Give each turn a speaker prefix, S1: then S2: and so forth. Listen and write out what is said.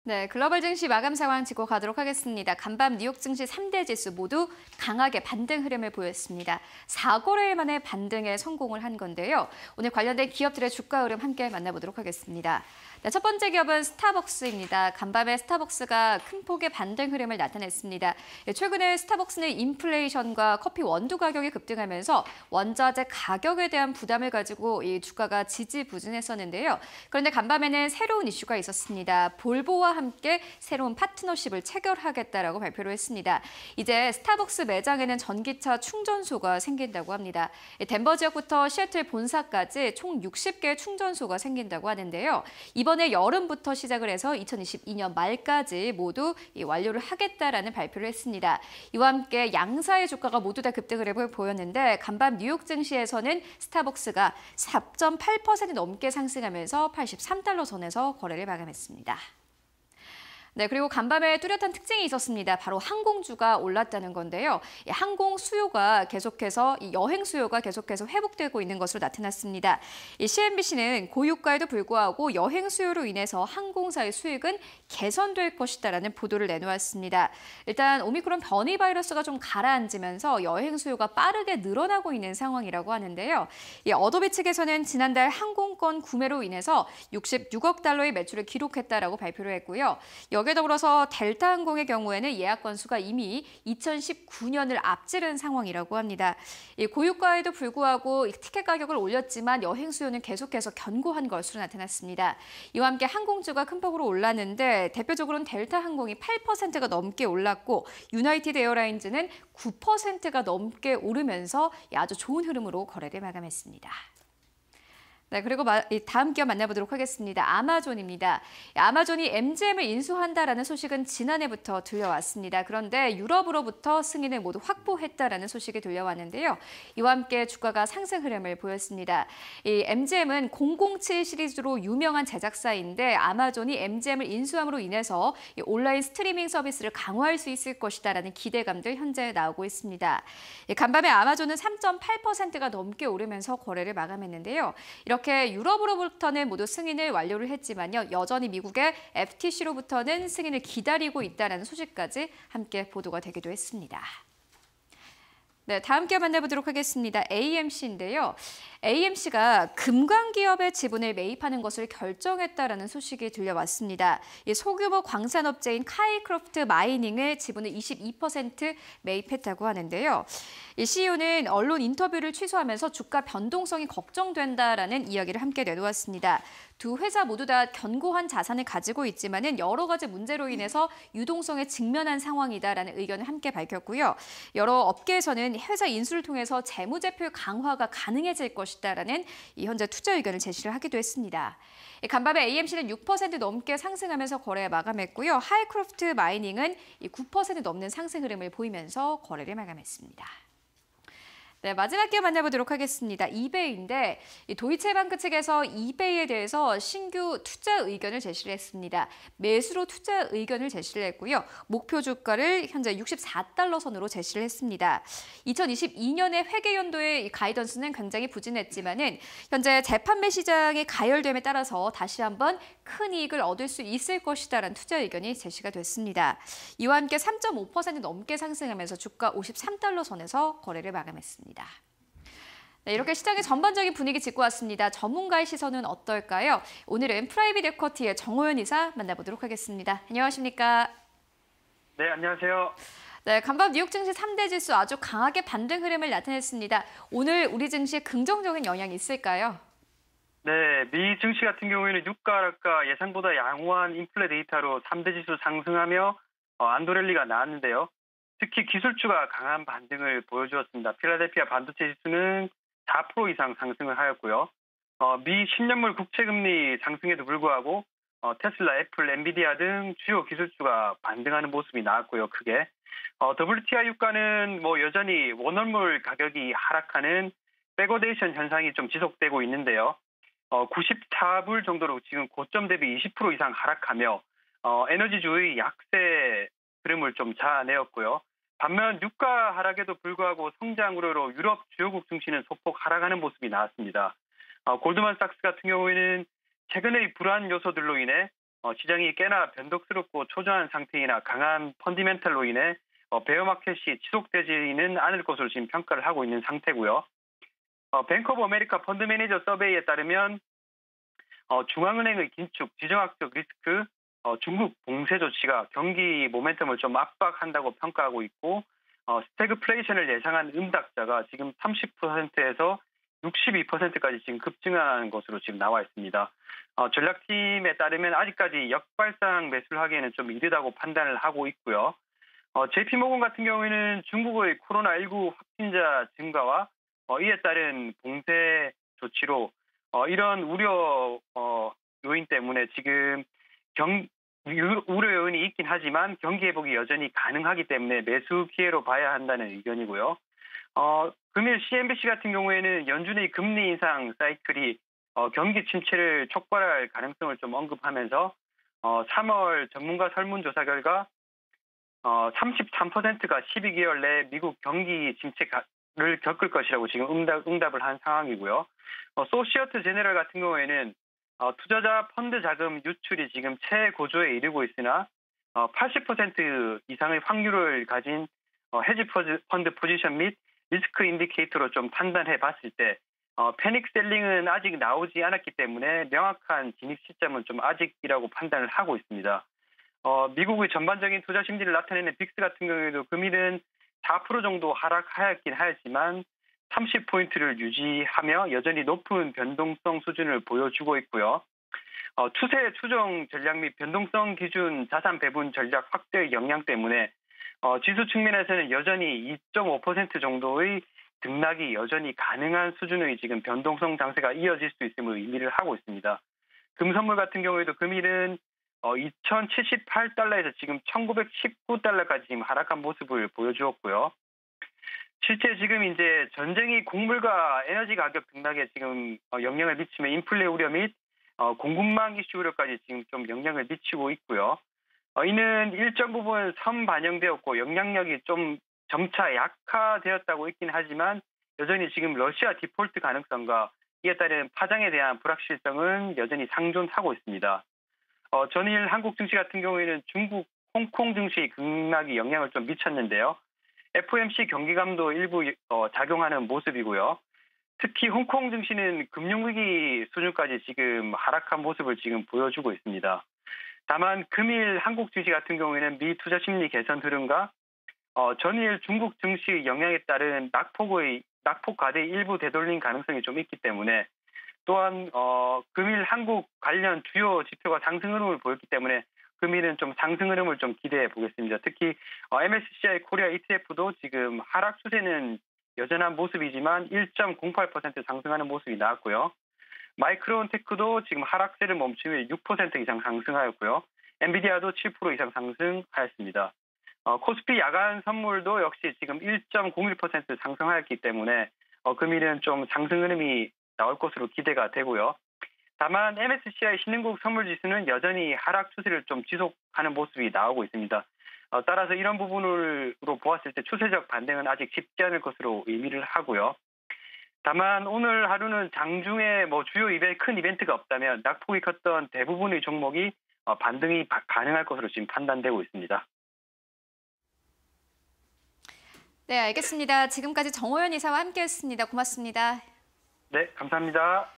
S1: 네, 글로벌 증시 마감 상황 짚고 가도록 하겠습니다. 간밤 뉴욕 증시 3대 지수 모두 강하게 반등 흐름을 보였습니다. 4거래일 만에 반등에 성공을 한 건데요. 오늘 관련된 기업들의 주가 흐름 함께 만나보도록 하겠습니다. 네, 첫 번째 기업은 스타벅스입니다. 간밤에 스타벅스가 큰 폭의 반등 흐름을 나타냈습니다. 최근에 스타벅스는 인플레이션과 커피 원두 가격이 급등하면서 원자재 가격에 대한 부담을 가지고 이 주가가 지지부진했었는데요. 그런데 간밤에는 새로운 이슈가 있었습니다. 볼보와 함께 새로운 파트너십을 체결하겠다라고 발표를 했습니다. 이제 스타벅스 매장에는 전기차 충전소가 생긴다고 합니다. 덴버 지역부터 시애틀 본사까지 총 60개 충전소가 생긴다고 하는데요. 이번에 여름부터 시작을 해서 2022년 말까지 모두 완료를 하겠다라는 발표를 했습니다. 이와 함께 양사의 주가가 모두 다 급등을 보였는데 간밤 뉴욕 증시에서는 스타벅스가 4.8% 넘게 상승하면서 83달러 선에서 거래를 마감했습니다. 네, 그리고 간밤에 뚜렷한 특징이 있었습니다. 바로 항공주가 올랐다는 건데요. 항공 수요가 계속해서 여행 수요가 계속해서 회복되고 있는 것으로 나타났습니다. CNBC는 고유가에도 불구하고 여행 수요로 인해서 항공사의 수익은 개선될 것이다라는 보도를 내놓았습니다. 일단 오미크론 변이 바이러스가 좀 가라앉으면서 여행 수요가 빠르게 늘어나고 있는 상황이라고 하는데요. 어도비 측에서는 지난달 항공권 구매로 인해서 66억 달러의 매출을 기록했다라고 발표를 했고요. 여기에 더불어서 델타항공의 경우에는 예약 건수가 이미 2019년을 앞지른 상황이라고 합니다. 고유가에도 불구하고 티켓 가격을 올렸지만 여행 수요는 계속해서 견고한 것으로 나타났습니다. 이와 함께 항공주가 큰 폭으로 올랐는데 대표적으로는 델타항공이 8%가 넘게 올랐고 유나이티드 에어라인즈는 9%가 넘게 오르면서 아주 좋은 흐름으로 거래를 마감했습니다. 네, 그리고 다음 기업 만나보도록 하겠습니다. 아마존입니다. 아마존이 MGM을 인수한다라는 소식은 지난해부터 들려왔습니다. 그런데 유럽으로부터 승인을 모두 확보했다라는 소식이 들려왔는데요. 이와 함께 주가가 상승 흐름을 보였습니다. 이 MGM은 007 시리즈로 유명한 제작사인데 아마존이 MGM을 인수함으로 인해서 온라인 스트리밍 서비스를 강화할 수 있을 것이다라는 기대감들 현재 나오고 있습니다. 간밤에 아마존은 3.8%가 넘게 오르면서 거래를 마감했는데요. 이렇게 유럽으로부터는 모두 승인을 완료를 했지만요. 여전히 미국의 FTC로부터는 승인을 기다리고 있다는 소식까지 함께 보도가 되기도 했습니다. 네, 다음 기업 만나보도록 하겠습니다. AMC인데요. AMC가 금광기업의 지분을 매입하는 것을 결정했다라는 소식이 들려왔습니다. 소규모 광산업체인 카이크로프트 마이닝의 지분을 22% 매입했다고 하는데요. CEO는 언론 인터뷰를 취소하면서 주가 변동성이 걱정된다라는 이야기를 함께 내놓았습니다. 두 회사 모두 다 견고한 자산을 가지고 있지만은 여러 가지 문제로 인해서 유동성에 직면한 상황이다라는 의견을 함께 밝혔고요. 여러 업계에서는 회사 인수를 통해서 재무제표 강화가 가능해질 것이다라는 현재 투자 의견을 제시를 하기도 했습니다. 간밤에 AMC는 6% 넘게 상승하면서 거래에 마감했고요. 하이크로프트 마이닝은 9% 넘는 상승 흐름을 보이면서 거래를 마감했습니다. 네, 마지막 기업 만나보도록 하겠습니다. 이베이인데 도이체방크 측에서 이베이에 대해서 신규 투자 의견을 제시를 했습니다. 매수로 투자 의견을 제시를 했고요. 목표 주가를 현재 64달러 선으로 제시를 했습니다. 2022년의 회계연도의 가이던스는 굉장히 부진했지만은 현재 재판매 시장이 가열됨에 따라서 다시 한번 큰 이익을 얻을 수 있을 것이다라는 투자 의견이 제시가 됐습니다. 이와 함께 3.5% 넘게 상승하면서 주가 53달러 선에서 거래를 마감했습니다. 네, 이렇게 시장의 전반적인 분위기 짚고 왔습니다. 전문가의 시선은 어떨까요? 오늘은 프라이빗 에쿼티의 정호연 이사 만나보도록 하겠습니다. 안녕하십니까?
S2: 네, 안녕하세요.
S1: 네, 간밤 뉴욕 증시 3대 지수 아주 강하게 반등 흐름을 나타냈습니다. 오늘 우리 증시에 긍정적인 영향이 있을까요?
S2: 네, 미 증시 같은 경우에는 유가 하락과 예상보다 양호한 인플레 데이터로 3대 지수 상승하며 안도랠리가 나왔는데요. 특히 기술주가 강한 반등을 보여주었습니다. 필라델피아 반도체 지수는 4% 이상 상승을 하였고요. 미 10년물 국채금리 상승에도 불구하고 테슬라, 애플, 엔비디아 등 주요 기술주가 반등하는 모습이 나왔고요. 크게. WTI 유가는 여전히 원월물 가격이 하락하는 백오데이션 현상이 좀 지속되고 있는데요. 94불 정도로 지금 고점 대비 20% 이상 하락하며 에너지주의 약세 흐름을 좀 자아내었고요. 반면 유가 하락에도 불구하고 성장 우려로 유럽 주요국 증시는 소폭 하락하는 모습이 나왔습니다. 골드만삭스 같은 경우에는 최근의 불안 요소들로 인해 시장이 꽤나 변동스럽고 초조한 상태이나 강한 펀디멘탈로 인해 베어마켓이 지속되지는 않을 것으로 지금 평가를 하고 있는 상태고요. 뱅크 오브 아메리카 펀드 매니저 서베이에 따르면 중앙은행의 긴축, 지정학적 리스크, 중국 봉쇄 조치가 경기 모멘텀을 좀 압박한다고 평가하고 있고 스태그플레이션을 예상한 응답자가 지금 30%에서 62%까지 지금 급증한 것으로 지금 나와 있습니다. 전략팀에 따르면 아직까지 역발상 매수를 하기에는 좀 이르다고 판단을 하고 있고요. JP모건 같은 경우에는 중국의 코로나19 확진자 증가와 이에 따른 봉쇄 조치로 이런 우려 요인 때문에 지금 우려 요인이 있긴 하지만 경기 회복이 여전히 가능하기 때문에 매수 기회로 봐야 한다는 의견이고요. 금일 CNBC 같은 경우에는 연준의 금리 인상 사이클이 경기 침체를 촉발할 가능성을 좀 언급하면서 3월 전문가 설문조사 결과 33%가 12개월 내 미국 경기 침체를 겪을 것이라고 지금 응답을 한 상황이고요. 소시어트 제네럴 같은 경우에는 투자자 펀드 자금 유출이 지금 최고조에 이르고 있으나 80% 이상의 확률을 가진 헤지 펀드 포지션 및 리스크 인디케이터로 좀 판단해 봤을 때 패닉 셀링은 아직 나오지 않았기 때문에 명확한 진입 시점은 좀 아직이라고 판단을 하고 있습니다. 미국의 전반적인 투자 심리를 나타내는 빅스 같은 경우에도 금일은 4% 정도 하락하였긴 하였지만 30포인트를 유지하며 여전히 높은 변동성 수준을 보여주고 있고요. 추세 추정 전략 및 변동성 기준 자산 배분 전략 확대의 영향 때문에 지수 측면에서는 여전히 2.5% 정도의 등락이 여전히 가능한 수준의 지금 변동성 장세가 이어질 수 있음을 의미를 하고 있습니다. 금선물 같은 경우에도 금일은 2,078달러에서 지금 1,919달러까지 지금 하락한 모습을 보여주었고요. 실제 지금 이제 전쟁이 곡물과 에너지 가격 등락에 지금 영향을 미치며 인플레 우려 및 공급망 이슈 우려까지 지금 좀 영향을 미치고 있고요. 이는 일정 부분 선반영되었고 영향력이 좀 점차 약화되었다고 있긴 하지만 여전히 지금 러시아 디폴트 가능성과 이에 따른 파장에 대한 불확실성은 여전히 상존하고 있습니다. 전일 한국 증시 같은 경우에는 중국, 홍콩 증시 급락이 영향을 좀 미쳤는데요. FOMC 경기감도 일부 작용하는 모습이고요. 특히 홍콩 증시는 금융위기 수준까지 지금 하락한 모습을 지금 보여주고 있습니다. 다만 금일 한국 증시 같은 경우에는 미 투자 심리 개선 흐름과 전일 중국 증시 영향에 따른 낙폭 과대 일부 되돌림 가능성이 좀 있기 때문에 또한 금일 한국 관련 주요 지표가 상승 흐름을 보였기 때문에 금일은 좀 상승 흐름을 좀 기대해 보겠습니다. 특히 MSCI 코리아 ETF도 지금 하락 추세는 여전한 모습이지만 1.08% 상승하는 모습이 나왔고요. 마이크론 테크도 지금 하락세를 멈추며 6% 이상 상승하였고요. 엔비디아도 7% 이상 상승하였습니다. 코스피 야간 선물도 역시 지금 1.01% 상승하였기 때문에 금일은 좀 상승 흐름이 나올 것으로 기대가 되고요. 다만 MSCI 신흥국 선물지수는 여전히 하락 추세를 좀 지속하는 모습이 나오고 있습니다. 따라서 이런 부분으로 보았을 때 추세적 반등은 아직 쉽지 않을 것으로 의미를 하고요. 다만 오늘 하루는 장중에 주요 큰 이벤트가 없다면 낙폭이 컸던 대부분의 종목이 반등이 가능할 것으로 지금 판단되고 있습니다.
S1: 네, 알겠습니다. 지금까지 정호연 이사와 함께했습니다. 고맙습니다.
S2: 네, 감사합니다.